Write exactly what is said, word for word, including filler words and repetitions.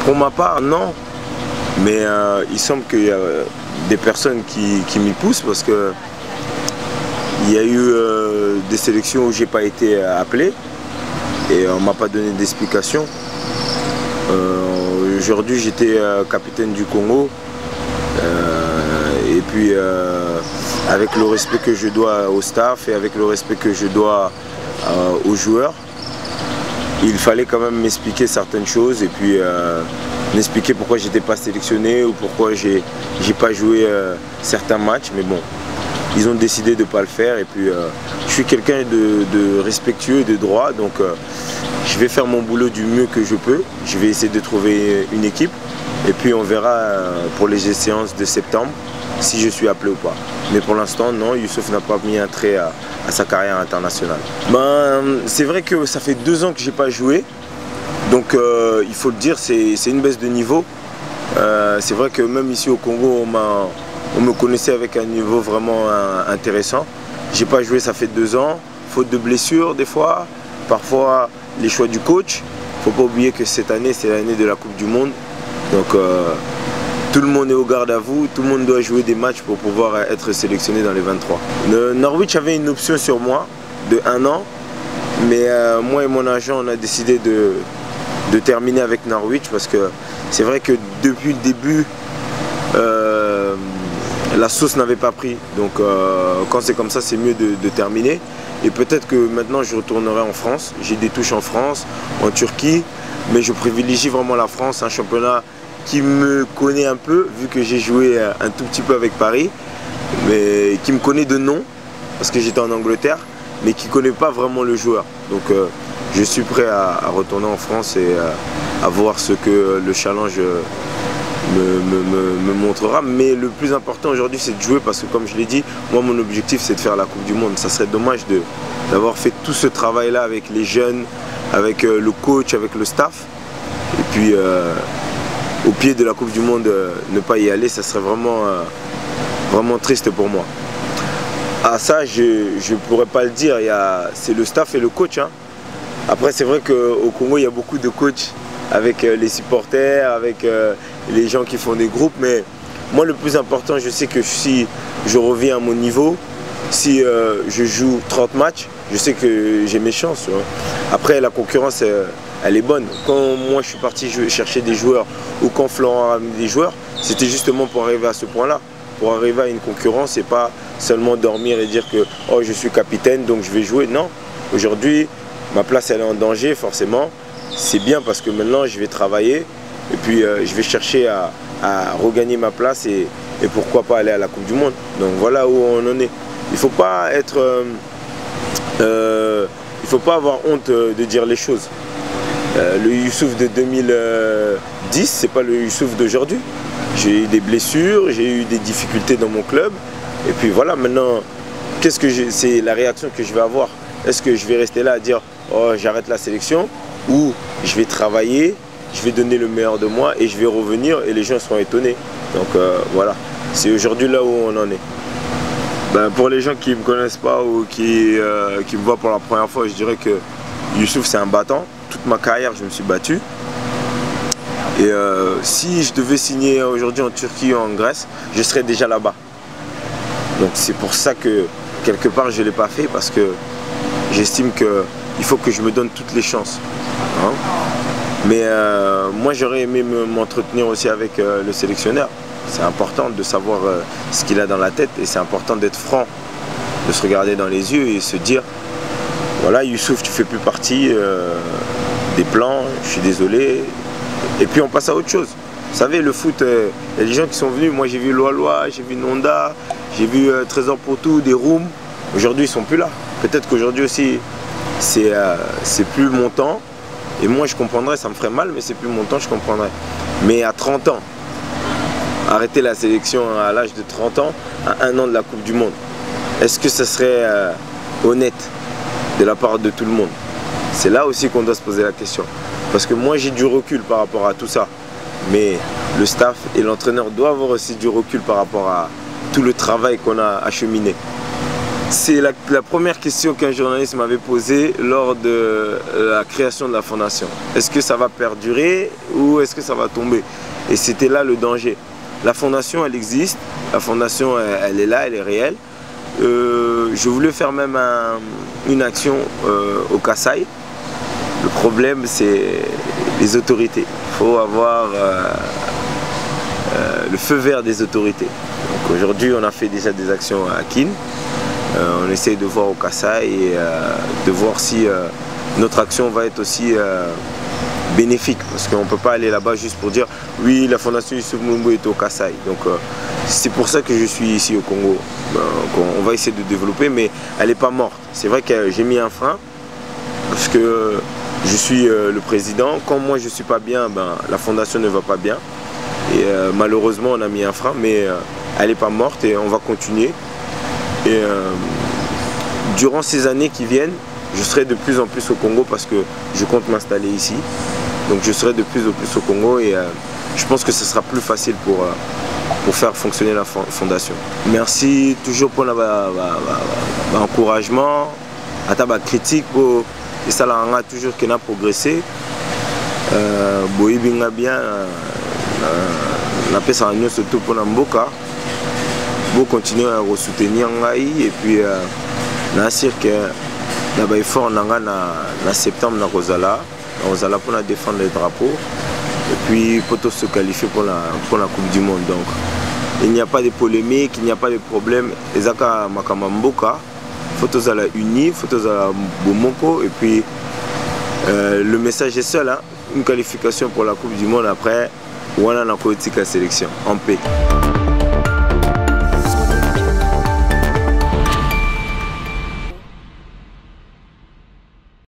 Pour ma part, non. Mais euh, il semble qu'il y a des personnes qui, qui m'y poussent parce que il y a eu euh, des sélections où j'ai pas été appelé et on m'a pas donné d'explication. Euh, Aujourd'hui, j'étais euh, capitaine du Congo euh, et puis euh, avec le respect que je dois au staff et avec le respect que je dois euh, aux joueurs, il fallait quand même m'expliquer certaines choses et puis euh, m'expliquer pourquoi j'étais pas sélectionné ou pourquoi j'ai j'ai pas joué euh, certains matchs. Mais bon, ils ont décidé de ne pas le faire et puis euh, je suis quelqu'un de, de respectueux et de droit, donc euh, je vais faire mon boulot du mieux que je peux. Je vais essayer de trouver une équipe et puis on verra euh, pour les séances de septembre si je suis appelé ou pas. Mais pour l'instant, non, Youssouf n'a pas mis un trait à, à sa carrière internationale. Ben, c'est vrai que ça fait deux ans que je n'ai pas joué, donc euh, il faut le dire, c'est une baisse de niveau. Euh, c'est vrai que même ici au Congo, on, on me connaissait avec un niveau vraiment euh, intéressant. J'ai pas joué, ça fait deux ans, faute de blessures des fois, parfois les choix du coach. Faut pas oublier que cette année, c'est l'année de la Coupe du Monde. Donc euh, tout le monde est au garde à vous, tout le monde doit jouer des matchs pour pouvoir être sélectionné dans les vingt-trois. Le Norwich avait une option sur moi de un an, mais euh, moi et mon agent, on a décidé de, de terminer avec Norwich parce que c'est vrai que depuis le début, euh, la sauce n'avait pas pris. Donc euh, quand c'est comme ça, c'est mieux de, de terminer. Et peut-être que maintenant, je retournerai en France. J'ai des touches en France, en Turquie, mais je privilégie vraiment la France, un championnat qui me connaît un peu, vu que j'ai joué un tout petit peu avec Paris, mais qui me connaît de nom, parce que j'étais en Angleterre, mais qui ne connaît pas vraiment le joueur. Donc euh, je suis prêt à, à retourner en France et euh, à voir ce que le challenge me, me, me, me montrera. Mais le plus important aujourd'hui, c'est de jouer, parce que comme je l'ai dit, moi mon objectif c'est de faire la Coupe du Monde. Ça serait dommage d'avoir fait tout ce travail-là avec les jeunes, avec euh, le coach, avec le staff, et puis euh, au pied de la Coupe du Monde, euh, ne pas y aller, ça serait vraiment, euh, vraiment triste pour moi. Ah, ça, je ne pourrais pas le dire, c'est le staff et le coach. Hein. Après, c'est vrai qu'au Congo, il y a beaucoup de coachs avec euh, les supporters, avec euh, les gens qui font des groupes, mais moi, le plus important, je sais que si je reviens à mon niveau, si euh, je joue trente matchs, je sais que j'ai mes chances. Tu vois. Après, la concurrence, euh, elle est bonne. Quand moi je suis parti chercher des joueurs ou quand Florent a mis des joueurs, c'était justement pour arriver à ce point-là, pour arriver à une concurrence et pas seulement dormir et dire que oh, je suis capitaine donc je vais jouer. Non, aujourd'hui ma place elle est en danger forcément. C'est bien parce que maintenant je vais travailler et puis euh, je vais chercher à, à regagner ma place et, et pourquoi pas aller à la Coupe du Monde. Donc voilà où on en est. Il ne faut pas être, euh, euh, il faut pas avoir honte de dire les choses. Euh, le Youssouf de deux mille dix, c'est pas le Youssouf d'aujourd'hui. J'ai eu des blessures, j'ai eu des difficultés dans mon club. Et puis voilà, maintenant, qu'est-ce que c'est la réaction que je vais avoir? Est-ce que je vais rester là à dire oh j'arrête la sélection, ou je vais travailler, je vais donner le meilleur de moi et je vais revenir et les gens seront étonnés. Donc euh, voilà, c'est aujourd'hui là où on en est. Ben, pour les gens qui ne me connaissent pas ou qui, euh, qui me voient pour la première fois, je dirais que Youssouf c'est un battant. Toute ma carrière, je me suis battu. Et euh, si je devais signer aujourd'hui en Turquie ou en Grèce, je serais déjà là-bas. Donc c'est pour ça que quelque part je ne l'ai pas fait, parce que j'estime qu'il faut que je me donne toutes les chances. Hein. Mais euh, moi j'aurais aimé m'entretenir aussi avec euh, le sélectionneur. C'est important de savoir euh, ce qu'il a dans la tête et c'est important d'être franc, de se regarder dans les yeux et se dire voilà Youssouf, tu ne fais plus partie euh, des plans, je suis désolé. Et puis on passe à autre chose. Vous savez, le foot, il euh, y a des gens qui sont venus. Moi j'ai vu Loa, j'ai vu Nonda, j'ai vu euh, Trésor Potou, des Roum. Aujourd'hui ils ne sont plus là. Peut-être qu'aujourd'hui aussi c'est euh, plus mon temps. Et moi je comprendrais, ça me ferait mal, mais c'est plus mon temps, je comprendrais. Mais à trente ans, arrêter la sélection à l'âge de trente ans, à un an de la Coupe du Monde, est-ce que ça serait euh, honnête de la part de tout le monde? C'est là aussi qu'on doit se poser la question. Parce que moi j'ai du recul par rapport à tout ça. Mais le staff et l'entraîneur doivent avoir aussi du recul par rapport à tout le travail qu'on a acheminé. C'est la, la première question qu'un journaliste m'avait posée lors de la création de la fondation. Est-ce que ça va perdurer ou est-ce que ça va tomber? Et c'était là le danger. La fondation, elle existe. La fondation, elle, elle est là, elle est réelle. Euh, je voulais faire même un, une action euh, au Kasaï. Le problème, c'est les autorités. Il faut avoir euh, euh, le feu vert des autorités. Donc aujourd'hui, on a fait déjà des actions à Kin. Euh, on essaye de voir au Kasaï et euh, de voir si euh, notre action va être aussi euh, bénéfique. Parce qu'on ne peut pas aller là-bas juste pour dire oui, la fondation Youssouf Mouloumbou est au Kasaï. Donc euh, c'est pour ça que je suis ici au Congo. Donc, on va essayer de développer, mais elle n'est pas morte. C'est vrai que j'ai mis un frein parce que je suis euh, le président. Quand moi je ne suis pas bien, ben, la fondation ne va pas bien. Et euh, malheureusement, on a mis un frein, mais euh, elle n'est pas morte et on va continuer. Et euh, durant ces années qui viennent, je serai de plus en plus au Congo parce que je compte m'installer ici. Donc je serai de plus en plus au Congo et euh, je pense que ce sera plus facile pour, euh, pour faire fonctionner la fondation. Merci toujours pour l'encouragement, à ta critique pour et ça l'a toujours qu'on a progressé. Euh, Boïbinga bien, la paix ça surtout pour Namboka. Pour continuer à soutenir et puis euh, sûr que na effort na na septembre na Rosala Rosala pour défendre les drapeaux et puis pour se qualifier pour la pour la Coupe du Monde. Donc il n'y a pas de polémique, il n'y a pas de problème. Les aka makamamboka photos à la uni, photos à la bomoko et puis euh, le message est seul, hein, une qualification pour la Coupe du Monde après on a la politique à sélection en paix.